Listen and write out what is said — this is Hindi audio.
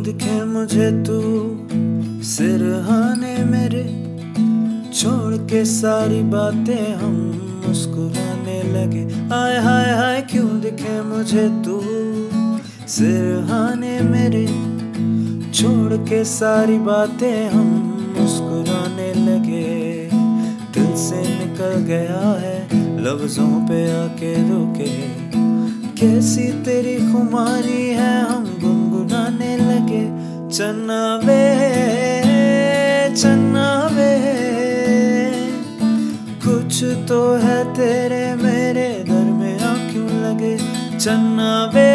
दिखे मुझे तू सिरहाने मेरे, छोड़ के सारी बातें हम मुस्कुराने लगे। हाय हाय हाय क्यों दिखे मुझे तू सिरहाने मेरे, छोड़ के सारी बातें हम मुस्कुराने लगे। दिल से निकल गया है लफ्जों पे आके रुके, कैसी तेरी खुमारी है हम गुनगुनाने लगे। चन्ना वे चन्ना वे, कुछ तो है तेरे मेरे दरमियां क्यों लगे। चन्ना वे